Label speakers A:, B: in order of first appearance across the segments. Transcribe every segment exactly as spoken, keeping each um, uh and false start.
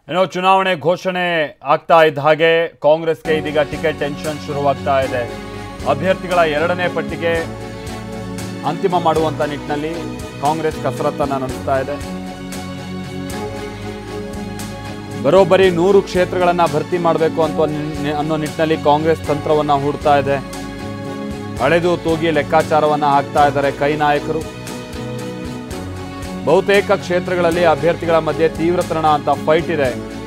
A: ಏನೋ ಚುನಾವಣೆ ಘೋಷಣೆ ಆಗ್ತಾ ಇದ್ದ ಹಾಗೆ ಕಾಂಗ್ರೆಸ್ಗೆ ಇದೀಗ ಟಿಕೆಟ್ ಟೆನ್ಷನ್ ಶುರುವಾಗ್ತಾ ಇದೆ. ಅಭ್ಯರ್ಥಿಗಳ ಎರಡನೇ ಪಟ್ಟಿಗೆ ಅಂತಿಮ ಮಾಡುವಂತ ನಿಟ್ಟಿನಲ್ಲಿ ಕಾಂಗ್ರೆಸ್ ಕಸರತ್ತನ್ನು ನಡೆಸ್ತಾ ಇದೆ. ಬರೋಬ್ಬರಿ ನೂರು ಕ್ಷೇತ್ರಗಳನ್ನ ಭರ್ತಿ ಮಾಡಬೇಕು ಅಂತ ಅನ್ನೋ ನಿಟ್ಟಿನಲ್ಲಿ ಕಾಂಗ್ರೆಸ್ ತಂತ್ರವನ್ನ ಹೂಡ್ತಾ ಇದೆ. ಹಳೆದು ತೂಗಿ ಲೆಕ್ಕಾಚಾರವನ್ನ ಹಾಕ್ತಾ ಇದ್ದಾರೆ ಕೈ ನಾಯಕರು. ಬಹುತೇಕ ಕ್ಷೇತ್ರಗಳಲ್ಲಿ ಅಭ್ಯರ್ಥಿಗಳ ಮಧ್ಯೆ ತೀವ್ರತರಣ ಅಂತ ಫೈಟ್ ಇದೆ.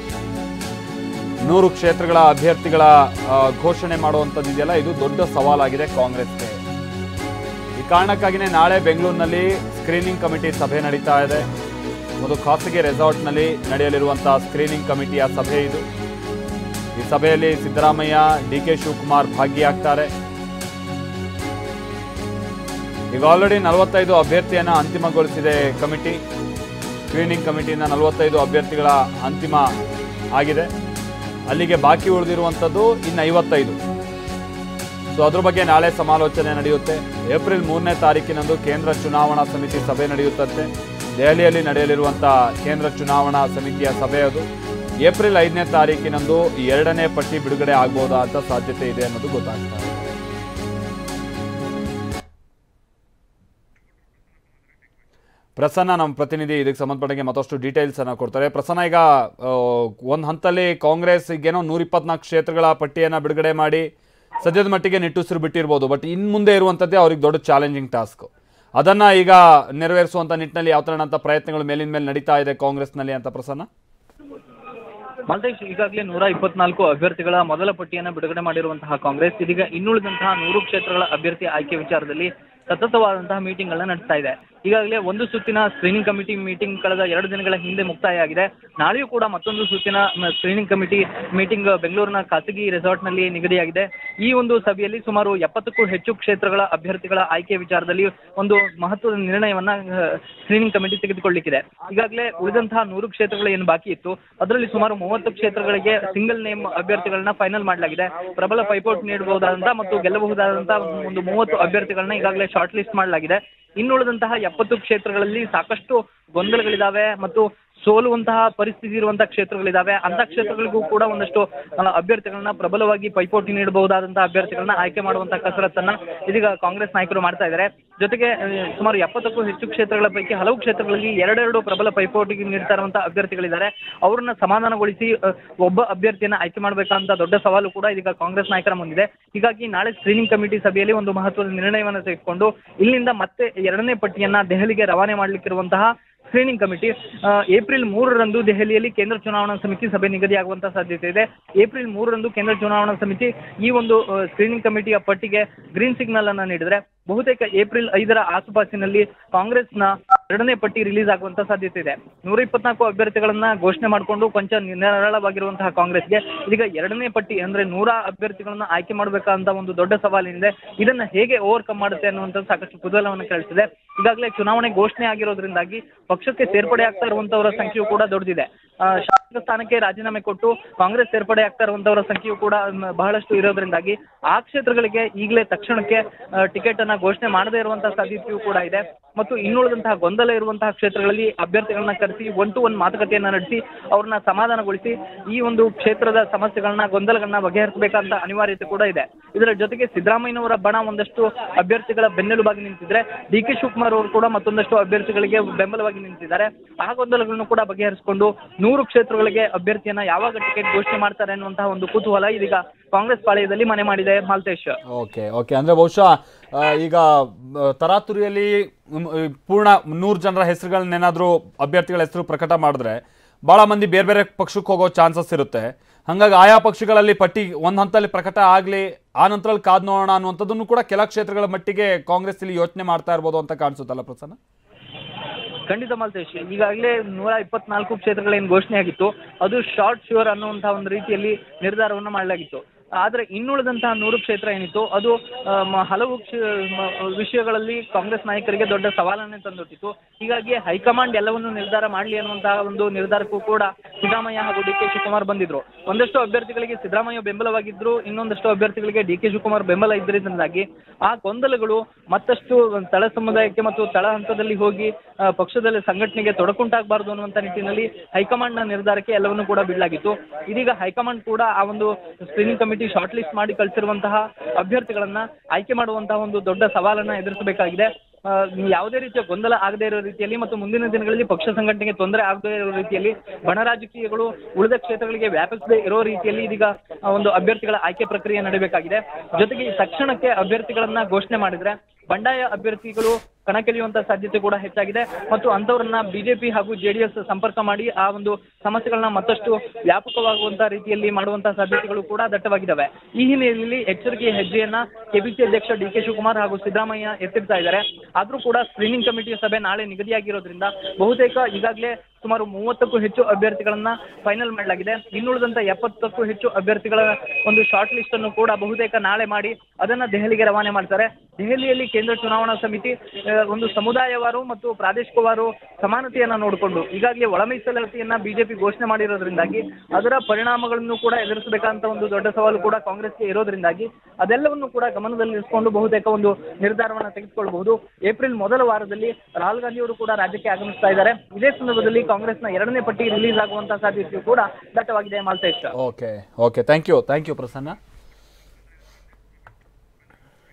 A: ನೂರು ಕ್ಷೇತ್ರಗಳ ಅಭ್ಯರ್ಥಿಗಳ ಘೋಷಣೆ ಮಾಡುವಂಥದ್ದು ಇದೆಯಲ್ಲ, ಇದು ದೊಡ್ಡ ಸವಾಲಾಗಿದೆ ಕಾಂಗ್ರೆಸ್ಗೆ. ಈ ಕಾರಣಕ್ಕಾಗಿಯೇ ನಾಳೆ ಬೆಂಗಳೂರಿನಲ್ಲಿ ಸ್ಕ್ರೀನಿಂಗ್ ಕಮಿಟಿ ಸಭೆ ನಡೀತಾ ಇದೆ. ಒಂದು ಖಾಸಗಿ ರೆಸಾರ್ಟ್ನಲ್ಲಿ ನಡೆಯಲಿರುವಂತಹ ಸ್ಕ್ರೀನಿಂಗ್ ಕಮಿಟಿಯ ಸಭೆ ಇದು. ಈ ಸಭೆಯಲ್ಲಿ ಸಿದ್ದರಾಮಯ್ಯ, ಡಿ ಕೆ ಶಿವಕುಮಾರ್ ಭಾಗಿಯಾಗ್ತಾರೆ. ಈಗ ಆಲ್ರೆಡಿ ನಲವತ್ತೈದು ಅಭ್ಯರ್ಥಿಯನ್ನ ಅಂತಿಮಗೊಳಿಸಿದೆ ಕಮಿಟಿ. ಸ್ಕ್ರೀನಿಂಗ್ ಕಮಿಟಿಯಿಂದ ನಲವತ್ತೈದು ಅಭ್ಯರ್ಥಿಗಳ ಅಂತಿಮ ಆಗಿದೆ. ಅಲ್ಲಿಗೆ ಬಾಕಿ ಉಳಿದಿರುವಂಥದ್ದು ಇನ್ನು ಐವತ್ತೈದು. ಸೊ ಅದ್ರ ಬಗ್ಗೆ ನಾಳೆ ಸಮಾಲೋಚನೆ ನಡೆಯುತ್ತೆ. ಏಪ್ರಿಲ್ ಮೂರನೇ ತಾರೀಕಿನಂದು ಕೇಂದ್ರ ಚುನಾವಣಾ ಸಮಿತಿ ಸಭೆ ನಡೆಯುತ್ತಂತೆ. ದೆಹಲಿಯಲ್ಲಿ ನಡೆಯಲಿರುವಂತಹ ಕೇಂದ್ರ ಚುನಾವಣಾ ಸಮಿತಿಯ ಸಭೆ ಅದು. ಏಪ್ರಿಲ್ ಐದನೇ ತಾರೀಕಿನಂದು ಎರಡನೇ ಪಟ್ಟಿ ಬಿಡುಗಡೆ ಆಗಬಹುದಾ ಅಂತ ಸಾಧ್ಯತೆ ಇದೆ ಅನ್ನೋದು ಗೊತ್ತಾಗ್ತಾ ಇದೆ. ಪ್ರಸನ್ನ ನಮ್ಮ ಪ್ರತಿನಿಧಿ ಇದಕ್ಕೆ ಸಂಬಂಧಪಟ್ಟಂಗೆ ಮತ್ತಷ್ಟು ಡೀಟೇಲ್ಸ್ ಅನ್ನ ಕೊಡ್ತಾರೆ. ಪ್ರಸನ್ನ, ಈಗ ಒಂದು ಹಂತದಲ್ಲಿ ಕಾಂಗ್ರೆಸ್ ಈಗೇನೋ ನೂರ ಇಪ್ಪತ್ನಾಲ್ಕು ಕ್ಷೇತ್ರಗಳ ಪಟ್ಟಿಯನ್ನು ಬಿಡುಗಡೆ ಮಾಡಿ ಸದ್ಯದ ಮಟ್ಟಿಗೆ ನಿಟ್ಟುಸಿರು ಬಿಟ್ಟಿರ್ಬೋದು. ಬಟ್ ಇನ್ನು ಮುಂದೆ ಇರುವಂಥದ್ದೇ ಅವ್ರಿಗೆ ದೊಡ್ಡ ಚಾಲೆಂಜಿಂಗ್ ಟಾಸ್ಕ್. ಅದನ್ನು ಈಗ ನೆರವೇರಿಸುವಂಥ ನಿಟ್ಟಿನಲ್ಲಿ ಯಾವ ಥರ ಪ್ರಯತ್ನಗಳು ಮೇಲಿನ ಮೇಲೆ ನಡೀತಾ ಇದೆ ಕಾಂಗ್ರೆಸ್ನಲ್ಲಿ ಅಂತ ಪ್ರಸನ್ನ?
B: ಮಾಲ್ತೇಶ್, ಈಗಾಗಲೇ ನೂರ ಇಪ್ಪತ್ನಾಲ್ಕು ಅಭ್ಯರ್ಥಿಗಳ ಮೊದಲ ಪಟ್ಟಿಯನ್ನು ಬಿಡುಗಡೆ ಮಾಡಿರುವಂತಹ ಕಾಂಗ್ರೆಸ್ ಇದೀಗ ಇನ್ನುಳಿದಂತಹ ನೂರು ಕ್ಷೇತ್ರಗಳ ಅಭ್ಯರ್ಥಿ ಆಯ್ಕೆ ವಿಚಾರದಲ್ಲಿ ಸತತವಾದಂತಹ ಮೀಟಿಂಗ್ ಗಳನ್ನ ನಡೆಸ್ತಾ ಇದೆ. ಈಗಾಗಲೇ ಒಂದು ಸುತ್ತಿನ ಸ್ಕ್ರೀನಿಂಗ್ ಕಮಿಟಿ ಮೀಟಿಂಗ್ ಕಳೆದ ಎರಡು ದಿನಗಳ ಹಿಂದೆ ಮುಕ್ತಾಯ ಆಗಿದೆ. ನಾಳೆಯೂ ಕೂಡ ಮತ್ತೊಂದು ಸುತ್ತಿನ ಸ್ಕ್ರೀನಿಂಗ್ ಕಮಿಟಿ ಮೀಟಿಂಗ್ ಬೆಂಗಳೂರಿನ ಖಾಸಗಿ ರೆಸಾರ್ಟ್ನಲ್ಲಿ ನಿಗದಿಯಾಗಿದೆ. ಈ ಒಂದು ಸಭೆಯಲ್ಲಿ ಸುಮಾರು ಎಪ್ಪತ್ತಕ್ಕೂ ಹೆಚ್ಚು ಕ್ಷೇತ್ರಗಳ ಅಭ್ಯರ್ಥಿಗಳ ಆಯ್ಕೆ ವಿಚಾರದಲ್ಲಿ ಒಂದು ಮಹತ್ವದ ನಿರ್ಣಯವನ್ನ ಸ್ಕ್ರೀನಿಂಗ್ ಕಮಿಟಿ ತೆಗೆದುಕೊಳ್ಳಿಕ್ಕಿದೆ. ಈಗಾಗಲೇ ಉಳಿದಂತಹ ನೂರು ಕ್ಷೇತ್ರಗಳು ಏನು ಬಾಕಿ ಇತ್ತು, ಅದರಲ್ಲಿ ಸುಮಾರು ಮೂವತ್ತು ಕ್ಷೇತ್ರಗಳಿಗೆ ಸಿಂಗಲ್ ನೇಮ್ ಅಭ್ಯರ್ಥಿಗಳನ್ನ ಫೈನಲ್ ಮಾಡಲಾಗಿದೆ. ಪ್ರಬಲ ಪೈಪೋಟಿ ನೀಡಬಹುದಾದಂತಹ ಮತ್ತು ಗೆಲ್ಲಬಹುದಾದಂತಹ ಒಂದು ಮೂವತ್ತು ಅಭ್ಯರ್ಥಿಗಳನ್ನ ಈಗಾಗಲೇ ಶಾರ್ಟ್ ಲಿಸ್ಟ್ ಮಾಡಲಾಗಿದೆ. ಇನ್ನುಳಿದಂತಹ ಎಪ್ಪತ್ತು ಕ್ಷೇತ್ರಗಳಲ್ಲಿ ಸಾಕಷ್ಟು ಗೊಂದಲಗಳಿದಾವೆ ಮತ್ತು ಸೋಲುವಂತಹ ಪರಿಸ್ಥಿತಿ ಇರುವಂತಹ ಕ್ಷೇತ್ರಗಳಿದಾವೆ. ಅಂತ ಕ್ಷೇತ್ರಗಳಿಗೂ ಕೂಡ ಒಂದಷ್ಟು ಅಭ್ಯರ್ಥಿಗಳನ್ನ ಪ್ರಬಲವಾಗಿ ಪೈಪೋಟಿ ನೀಡಬಹುದಾದಂತಹ ಅಭ್ಯರ್ಥಿಗಳನ್ನ ಆಯ್ಕೆ ಮಾಡುವಂತಹ ಕಸರತ್ತನ್ನ ಇದೀಗ ಕಾಂಗ್ರೆಸ್ ನಾಯಕರು ಮಾಡ್ತಾ ಇದ್ದಾರೆ. ಜೊತೆಗೆ ಸುಮಾರು ಎಪ್ಪತ್ತಕ್ಕೂ ಹೆಚ್ಚು ಕ್ಷೇತ್ರಗಳ ಪೈಕಿ ಹಲವು ಕ್ಷೇತ್ರಗಳಲ್ಲಿ ಎರಡೆರಡು ಪ್ರಬಲ ಪೈಪೋಟಿಗೆ ನೀಡ್ತಾ ಇರುವಂತಹ ಅಭ್ಯರ್ಥಿಗಳಿದ್ದಾರೆ. ಅವರನ್ನ ಸಮಾಧಾನಗೊಳಿಸಿ ಒಬ್ಬ ಅಭ್ಯರ್ಥಿಯನ್ನ ಆಯ್ಕೆ ಮಾಡಬೇಕಂತ ದೊಡ್ಡ ಸವಾಲು ಕೂಡ ಇದೀಗ ಕಾಂಗ್ರೆಸ್ ನಾಯಕರ ಮುಂದಿದೆ. ಹೀಗಾಗಿ ನಾಳೆ ಸ್ಕ್ರೀನಿಂಗ್ ಕಮಿಟಿ ಸಭೆಯಲ್ಲಿ ಒಂದು ಮಹತ್ವದ ನಿರ್ಣಯವನ್ನು ತೆಗೆದುಕೊಂಡು ಇಲ್ಲಿಂದ ಮತ್ತೆ ಎರಡನೇ ಪಟ್ಟಿಯನ್ನ ದೆಹಲಿಗೆ ರವಾನೆ ಮಾಡಲಿಕ್ಕಿರುವಂತಹ ಸ್ಕ್ರೀನಿಂಗ್ ಕಮಿಟಿ ಏಪ್ರಿಲ್ ಮೂರರಂದು ದೆಹಲಿಯಲ್ಲಿ ಕೇಂದ್ರ ಚುನಾವಣಾ ಸಮಿತಿ ಸಭೆ ನಿಗದಿಯಾಗುವಂತಹ ಸಾಧ್ಯತೆ ಇದೆ. ಏಪ್ರಿಲ್ ಮೂರರಂದು ಕೇಂದ್ರ ಚುನಾವಣಾ ಸಮಿತಿ ಈ ಒಂದು ಸ್ಕ್ರೀನಿಂಗ್ ಕಮಿಟಿಯ ಪಟ್ಟಿಗೆ ಗ್ರೀನ್ ಸಿಗ್ನಲ್ ಅನ್ನ ನೀಡಿದ್ರೆ ಬಹುತೇಕ ಏಪ್ರಿಲ್ ಐದರ ಆಸುಪಾಸಿನಲ್ಲಿ ಕಾಂಗ್ರೆಸ್ನ ಎರಡನೇ ಪಟ್ಟಿ ರಿಲೀಸ್ ಆಗುವಂತ ಸಾಧ್ಯತೆ ಇದೆ. ನೂರ ಇಪ್ಪತ್ನಾಲ್ಕು ಅಭ್ಯರ್ಥಿಗಳನ್ನ ಘೋಷಣೆ ಮಾಡಿಕೊಂಡು ಕೊಂಚ ನಿರಾಳವಾಗಿರುವಂತಹ ಕಾಂಗ್ರೆಸ್ಗೆ ಇದೀಗ ಎರಡನೇ ಪಟ್ಟಿ ಅಂದ್ರೆ ನೂರ ಅಭ್ಯರ್ಥಿಗಳನ್ನ ಆಯ್ಕೆ ಮಾಡಬೇಕಂತ ಒಂದು ದೊಡ್ಡ ಸವಾಲಿನಿದೆ. ಇದನ್ನ ಹೇಗೆ ಓವರ್ಕಮ್ ಮಾಡುತ್ತೆ ಅನ್ನುವಂಥದ್ದು ಸಾಕಷ್ಟು ಕುತೂಹಲವನ್ನು ಕೇಳಿಸಿದೆ. ಈಗಾಗಲೇ ಚುನಾವಣೆ ಘೋಷಣೆ ಆಗಿರೋದ್ರಿಂದಾಗಿ ಪಕ್ಷಕ್ಕೆ ಸೇರ್ಪಡೆ ಆಗ್ತಾ ಇರುವಂತವರ ಸಂಖ್ಯೆಯು ಕೂಡ ದೊಡ್ಡದಿದೆ. ಶಾಸಕ ಸ್ಥಾನಕ್ಕೆ ರಾಜೀನಾಮೆ ಕೊಟ್ಟು ಕಾಂಗ್ರೆಸ್ ಸೇರ್ಪಡೆ ಆಗ್ತಾ ಇರುವಂತವರ ಸಂಖ್ಯೆಯು ಕೂಡ ಬಹಳಷ್ಟು ಇರೋದ್ರಿಂದಾಗಿ ಆ ಕ್ಷೇತ್ರಗಳಿಗೆ ಈಗಲೇ ತಕ್ಷಣಕ್ಕೆ ಟಿಕೆಟ್ ಅನ್ನ ಘೋಷಣೆ ಮಾಡದೇ ಇರುವಂತಹ ಸಾಧ್ಯತೆಯೂ ಕೂಡ ಇದೆ. ಮತ್ತು ಇನ್ನುಳಿದಂತಹ ಗೊಂದಲ ಇರುವಂತಹ ಕ್ಷೇತ್ರಗಳಲ್ಲಿ ಅಭ್ಯರ್ಥಿಗಳನ್ನ ಕರೆಸಿ ಒನ್ ಟು ಒನ್ ಮಾತುಕತೆಯನ್ನ ನಡೆಸಿ ಅವ್ರನ್ನ ಸಮಾಧಾನಗೊಳಿಸಿ ಈ ಒಂದು ಕ್ಷೇತ್ರದ ಸಮಸ್ಯೆಗಳನ್ನ ಗೊಂದಲಗಳನ್ನ ಬಗೆಹರಿಸಬೇಕಂತ ಅನಿವಾರ್ಯತೆ ಕೂಡ ಇದೆ. ಇದರ ಜೊತೆಗೆ ಸಿದ್ದರಾಮಯ್ಯನವರ ಬಣ ಒಂದಷ್ಟು ಅಭ್ಯರ್ಥಿಗಳ ಬೆನ್ನೆಲುಬಾಗಿ ನಿಂತಿದ್ರೆ, ಡಿ ಕೆ ಶಿವಕುಮಾರ್ ಅವರು ಕೂಡ ಮತ್ತೊಂದಷ್ಟು ಅಭ್ಯರ್ಥಿಗಳಿಗೆ ಬೆಂಬಲವಾಗಿ ನಿಂತಿದ್ದಾರೆ. ಆ ಗೊಂದಲಗಳನ್ನು ಕೂಡ ಬಗೆಹರಿಸಿಕೊಂಡು ನೂರು ಕ್ಷೇತ್ರಗಳಿಗೆ ಅಭ್ಯರ್ಥಿಯನ್ನ ಯಾವಾಗ ಟಿಕೆಟ್ ಘೋಷಣೆ ಮಾಡ್ತಾರೆ ಅನ್ನುವಂತಹ ಒಂದು ಕುತೂಹಲ ಇದೀಗ ಕಾಂಗ್ರೆಸ್ ಪಾಳ್ಯದಲ್ಲಿ ಮನೆ ಮಾಡಿದೆ ಮಾಲ್ತೇಶ್.
A: ಓಕೆ ಓಕೆ ಅಂದ್ರೆ ಬಹುಶಃ ಈಗ ತರಾತುರಿಯಲ್ಲಿ ಪೂರ್ಣ ನೂರು ಜನರ ಹೆಸರುಗಳನ್ನೇನಾದ್ರೂ ಅಭ್ಯರ್ಥಿಗಳ ಹೆಸರು ಪ್ರಕಟ ಮಾಡಿದ್ರೆ ಬಹಳ ಮಂದಿ ಬೇರೆ ಬೇರೆ ಪಕ್ಷಕ್ಕೆ ಹೋಗೋ ಚಾನ್ಸಸ್ ಇರುತ್ತೆ. ಹಾಗಾಗಿ ಆಯಾ ಪಕ್ಷಗಳಲ್ಲಿ ಪಟ್ಟಿ ಒಂದು ಹಂತದಲ್ಲಿ ಪ್ರಕಟ ಆಗಲಿ, ಆ ನಂತರ ಕಾದ್ ನೋಡೋಣ ಅನ್ನುವಂಥದ್ದನ್ನು ಕೂಡ ಕೆಲ ಕ್ಷೇತ್ರಗಳ ಮಟ್ಟಿಗೆ ಕಾಂಗ್ರೆಸ್ ಇಲ್ಲಿ ಯೋಚನೆ ಮಾಡ್ತಾ ಇರ್ಬೋದು ಅಂತ ಕಾಣಿಸುತ್ತಲ್ಲ ಪ್ರಸನ್ನ?
B: ಖಂಡಿತ ಮಾಲ್ತೇಶ್, ಈಗಾಗಲೇ ನೂರ ಇಪ್ಪತ್ನಾಲ್ಕು ಕ್ಷೇತ್ರಗಳೇನು ಘೋಷಣೆ ಆಗಿತ್ತು ಅದು ಶಾರ್ಟ್ ಶ್ಯೂರ್ ಅನ್ನುವಂತಹ ಒಂದು ರೀತಿಯಲ್ಲಿ ನಿರ್ಧಾರವನ್ನು ಮಾಡಲಾಗಿತ್ತು. ಆದ್ರೆ ಇನ್ನುಳಿದಂತಹ ನೂರು ಕ್ಷೇತ್ರ ಏನಿತ್ತು ಅದು ಹಲವು ವಿಷಯಗಳಲ್ಲಿ ಕಾಂಗ್ರೆಸ್ ನಾಯಕರಿಗೆ ದೊಡ್ಡ ಸವಾಲನ್ನೇ ತಂದೊಡ್ಡಿತ್ತು. ಹೀಗಾಗಿ ಹೈಕಮಾಂಡ್ ಎಲ್ಲವನ್ನು ನಿರ್ಧಾರ ಮಾಡಲಿ ಅನ್ನುವಂತಹ ಒಂದು ನಿರ್ಧಾರಕ್ಕೂ ಕೂಡ ಸಿದ್ದರಾಮಯ್ಯ ಹಾಗೂ ಡಿ ಕೆ ಶಿವಕುಮಾರ್ ಬಂದಿದ್ರು. ಒಂದಷ್ಟು ಅಭ್ಯರ್ಥಿಗಳಿಗೆ ಸಿದ್ದರಾಮಯ್ಯ ಬೆಂಬಲವಾಗಿದ್ರು, ಇನ್ನೊಂದಷ್ಟು ಅಭ್ಯರ್ಥಿಗಳಿಗೆ ಡಿ ಕೆ ಶಿವಕುಮಾರ್ ಬೆಂಬಲ ಇದ್ದರಿಂದಾಗಿ ಆ ಗೊಂದಲಗಳು ಮತ್ತಷ್ಟು ತಳ ಸಮುದಾಯಕ್ಕೆ ಮತ್ತು ತಳ ಹಂತದಲ್ಲಿ ಹೋಗಿ ಪಕ್ಷದಲ್ಲಿ ಸಂಘಟನೆಗೆ ತೊಡಕುಂಟಾಗಬಾರದು ಅನ್ನುವಂತ ನಿಟ್ಟಿನಲ್ಲಿ ಹೈಕಮಾಂಡ್ ನ ನಿರ್ಧಾರಕ್ಕೆ ಎಲ್ಲವನ್ನೂ ಕೂಡ ಬಿಡಲಾಗಿತ್ತು. ಇದೀಗ ಹೈಕಮಾಂಡ್ ಕೂಡ ಆ ಒಂದು ಸ್ಕ್ರೀನಿಂಗ್ ಕಮಿಟಿ ಶಾರ್ಟ್ ಲಿಸ್ಟ್ ಮಾಡಿ ಕಳಿಸಿರುವಂತಹ ಅಭ್ಯರ್ಥಿಗಳನ್ನ ಆಯ್ಕೆ ಮಾಡುವಂತಹ ಒಂದು ದೊಡ್ಡ ಸವಾಲನ್ನ ಎದುರಿಸಬೇಕಾಗಿದೆ. ಯಾವುದೇ ರೀತಿಯ ಗೊಂದಲ ಆಗದೇ ಇರೋ ರೀತಿಯಲ್ಲಿ ಮತ್ತು ಮುಂದಿನ ದಿನಗಳಲ್ಲಿ ಪಕ್ಷ ಸಂಘಟನೆಗೆ ತೊಂದರೆ ಆಗದೇ ಇರೋ ರೀತಿಯಲ್ಲಿ ಬಣ ರಾಜಕೀಯಗಳು ಉಳಿದ ಕ್ಷೇತ್ರಗಳಿಗೆ ವ್ಯಾಪಿಸದೇ ಇರೋ ರೀತಿಯಲ್ಲಿ ಇದೀಗ ಒಂದು ಅಭ್ಯರ್ಥಿಗಳ ಆಯ್ಕೆ ಪ್ರಕ್ರಿಯೆ ನಡೆಯಬೇಕಾಗಿದೆ. ಜೊತೆಗೆ ತಕ್ಷಣಕ್ಕೆ ಅಭ್ಯರ್ಥಿಗಳನ್ನ ಘೋಷಣೆ ಮಾಡಿದ್ರೆ ಬಂಡಾಯ ಅಭ್ಯರ್ಥಿಗಳು ಕಣಕ್ಕಿಳಿಯುವಂತಹ ಸಾಧ್ಯತೆ ಕೂಡ ಹೆಚ್ಚಾಗಿದೆ ಮತ್ತು ಅಂತವರನ್ನ ಬಿಜೆಪಿ ಹಾಗೂ ಜೆಡಿಎಸ್ ಸಂಪರ್ಕ ಮಾಡಿ ಆ ಒಂದು ಸಮಸ್ಯೆಗಳನ್ನ ಮತ್ತಷ್ಟು ವ್ಯಾಪಕವಾಗುವಂತಹ ರೀತಿಯಲ್ಲಿ ಮಾಡುವಂತಹ ಸಾಧ್ಯತೆಗಳು ಕೂಡ ದಟ್ಟವಾಗಿದ್ದಾವೆ. ಈ ಹಿನ್ನೆಲೆಯಲ್ಲಿ ಎಚ್ಚರಿಕೆಯ ಹೆಜ್ಜೆಯನ್ನ ಕೆಪಿಸಿ ಅಧ್ಯಕ್ಷ ಡಿ ಕೆ ಶಿವಕುಮಾರ್ ಹಾಗೂ ಸಿದ್ದರಾಮಯ್ಯ ಎತ್ತಿಡ್ತಾ ಇದ್ದಾರೆ. ಆದ್ರೂ ಕೂಡ ಸ್ಕ್ರೀನಿಂಗ್ ಕಮಿಟಿಯ ಸಭೆ ನಾಳೆ ನಿಗದಿಯಾಗಿರೋದ್ರಿಂದ ಬಹುತೇಕ ಈಗಾಗಲೇ ಸುಮಾರು ಮೂವತ್ತಕ್ಕೂ ಹೆಚ್ಚು ಅಭ್ಯರ್ಥಿಗಳನ್ನ ಫೈನಲ್ ಮಾಡಲಾಗಿದೆ. ಇನ್ನುಳಿದಂತ ಎಪ್ಪತ್ತಕ್ಕೂ ಹೆಚ್ಚು ಅಭ್ಯರ್ಥಿಗಳ ಒಂದು ಶಾರ್ಟ್ ಲಿಸ್ಟ್ ಅನ್ನು ಕೂಡ ಬಹುತೇಕ ನಾಳೆ ಮಾಡಿ ಅದನ್ನ ದೆಹಲಿಗೆ ರವಾನೆ ಮಾಡ್ತಾರೆ. ದೆಹಲಿಯಲ್ಲಿ ಕೇಂದ್ರ ಚುನಾವಣಾ ಸಮಿತಿ ಒಂದು ಸಮುದಾಯವಾರು ಮತ್ತು ಪ್ರಾದೇಶಿಕವಾರು ಸಮಾನತೆಯನ್ನ ನೋಡಿಕೊಂಡು ಈಗಾಗಲೇ ಒಳ ಮೀಸಲಾತಿಯನ್ನ ಬಿಜೆಪಿ ಘೋಷಣೆ ಮಾಡಿರೋದ್ರಿಂದಾಗಿ ಅದರ ಪರಿಣಾಮಗಳನ್ನು ಕೂಡ ಎದುರಿಸಬೇಕಂತ ಒಂದು ದೊಡ್ಡ ಸವಾಲು ಕೂಡ ಕಾಂಗ್ರೆಸ್ಗೆ ಇರೋದ್ರಿಂದಾಗಿ ಅದೆಲ್ಲವನ್ನು ಕೂಡ ಗಮನದಲ್ಲಿರಿಸಿಕೊಂಡು ಬಹುತೇಕ ಒಂದು ನಿರ್ಧಾರವನ್ನ ತೆಗೆದುಕೊಳ್ಳಬಹುದು. ಏಪ್ರಿಲ್ ಮೊದಲ ವಾರದಲ್ಲಿ ರಾಹುಲ್ ಗಾಂಧಿ ಅವರು ಕೂಡ ರಾಜ್ಯಕ್ಕೆ ಆಗಮಿಸ್ತಾ ಇದ್ದಾರೆ. ಇದೇ ಸಂದರ್ಭದಲ್ಲಿ ಕಾಂಗ್ರೆಸ್ನ ಎರಡನೇ ಪಟ್ಟಿ ರಿಲೀಸ್ ಆಗುವಂತಹ ಸಾಧ್ಯತೆಯು ಕೂಡ ದಟ್ಟವಾಗಿದೆ. Malthesh.
A: Okay okay thank you thank you Prasanna.